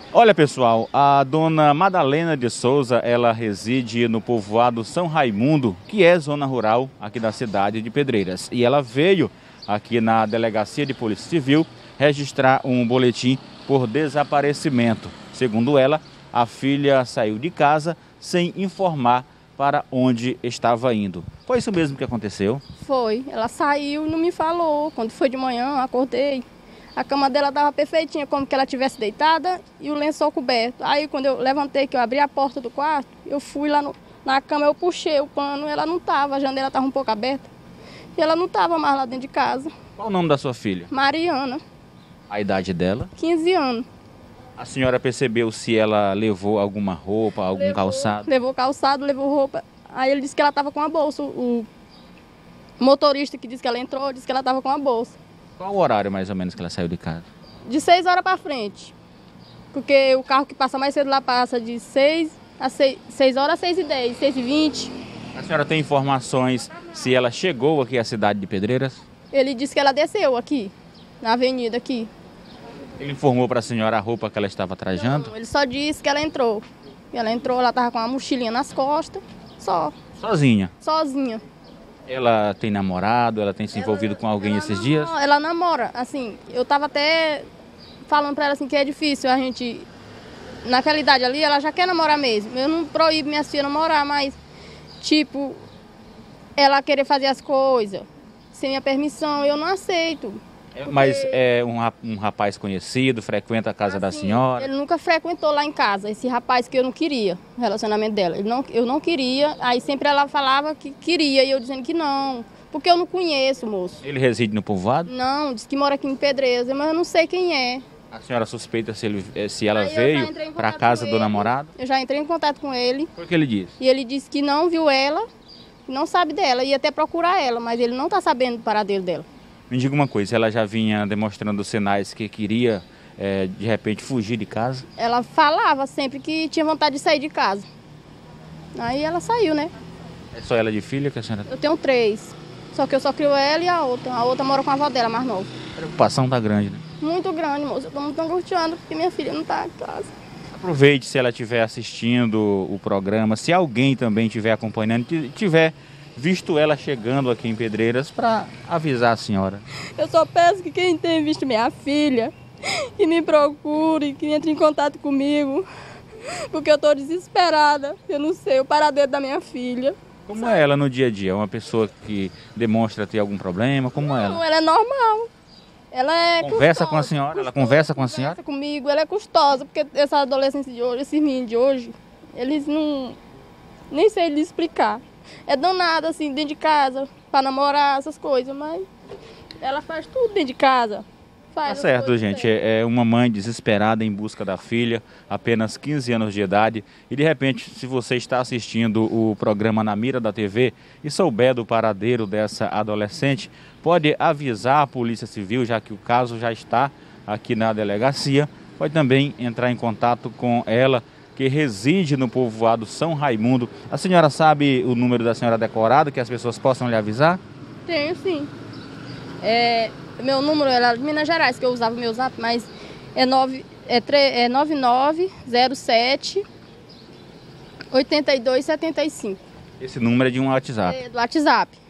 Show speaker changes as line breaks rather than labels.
Olha, pessoal, a dona Madalena de Souza, ela reside no povoado São Raimundo, que é zona rural aqui da cidade de Pedreiras. E ela veio aqui na Delegacia de Polícia Civil registrar um boletim por desaparecimento. Segundo ela, a filha saiu de casa sem informar para onde estava indo. Foi isso mesmo que aconteceu?
Foi. Ela saiu e não me falou. Quando foi de manhã, eu acordei. A cama dela estava perfeitinha, como que ela estivesse deitada e o lençol coberto. Aí quando eu levantei, que eu abri a porta do quarto, eu fui lá na cama, eu puxei o pano, ela não estava, a janela estava um pouco aberta. E ela não estava mais lá dentro de casa.
Qual o nome da sua filha?
Mariana.
A idade dela?
15 anos.
A senhora percebeu se ela levou alguma roupa, algum calçado?
Levou calçado, levou roupa. Aí ele disse que ela estava com a bolsa. O motorista que disse que ela entrou, disse que ela estava com a bolsa.
Qual o horário mais ou menos que ela saiu de casa?
De 6 horas para frente. Porque o carro que passa mais cedo lá passa de 6 horas a 6h10, 6h20.
A senhora tem informações se ela chegou aqui à cidade de Pedreiras?
Ele disse que ela desceu aqui, na avenida aqui.
Ele informou para a senhora a roupa que ela estava trajando?
Não, ele só disse que ela entrou. Ela entrou, ela estava com uma mochilinha nas costas, só.
Sozinha?
Sozinha.
Ela tem namorado, ela tem se envolvido com alguém esses dias?
Ela namora, assim, eu tava até falando pra ela assim que é difícil a gente, naquela idade ali, ela já quer namorar mesmo. Eu não proíbo minha filha namorar, mas, tipo, ela querer fazer as coisas sem minha permissão, eu não aceito.
Mas é um rapaz conhecido, frequenta a casa da senhora?
Ele nunca frequentou lá em casa, esse rapaz que eu não queria, o relacionamento dela. Eu não queria, aí sempre ela falava que queria e eu dizendo que não, porque eu não conheço, moço.
Ele reside no povoado?
Não, diz que mora aqui em Pedreiras, mas eu não sei quem é.
A senhora suspeita se ela
Aí
veio para a casa do namorado?
Eu já entrei em contato com ele.
O que ele disse?
E ele disse que não viu ela, não sabe dela, ia até procurar ela, mas ele não está sabendo do paradeiro dela.
Me diga uma coisa, ela já vinha demonstrando sinais que queria, de repente, fugir de casa?
Ela falava sempre que tinha vontade de sair de casa. Aí ela saiu, né?
É só ela de filha que a senhora...
Eu tenho 3, só que eu só crio ela e a outra. A outra mora com a avó dela, mais nova.
A preocupação tá grande, né?
Muito grande, moça. Eu tô muito angustiada porque minha filha não tá em casa.
Aproveite se ela estiver assistindo o programa, se alguém também estiver acompanhando, tiver visto ela chegando aqui em Pedreiras, para avisar a senhora.
Eu só peço que quem tem visto minha filha, que me procure, que entre em contato comigo, porque eu tô desesperada. Eu não sei o paradeiro da minha filha.
Como é ela no dia a dia? É uma pessoa que demonstra ter algum problema? Como é ela?
Não, ela é normal. Ela é
Conversa
custosa,
com a senhora? Ela conversa com a senhora?
Conversa comigo, ela é custosa, porque essa adolescência de hoje, esses meninos de hoje, eles não... Nem sei lhe explicar. É danada, assim, dentro de casa, pra namorar, essas coisas, mas ela faz tudo dentro de casa.
Tá certo, gente. É uma mãe desesperada em busca da filha, apenas 15 anos de idade. E de repente, se você está assistindo o programa Na Mira da TV e souber do paradeiro dessa adolescente, pode avisar a Polícia Civil, já que o caso já está aqui na delegacia. Pode também entrar em contato com ela, que reside no povoado São Raimundo. A senhora sabe o número da senhora decorado, que as pessoas possam lhe avisar?
Tenho, sim. Meu número era de Minas Gerais, que eu usava o meu zap, mas é 9907 8275.
Esse número é de um WhatsApp?
É do WhatsApp.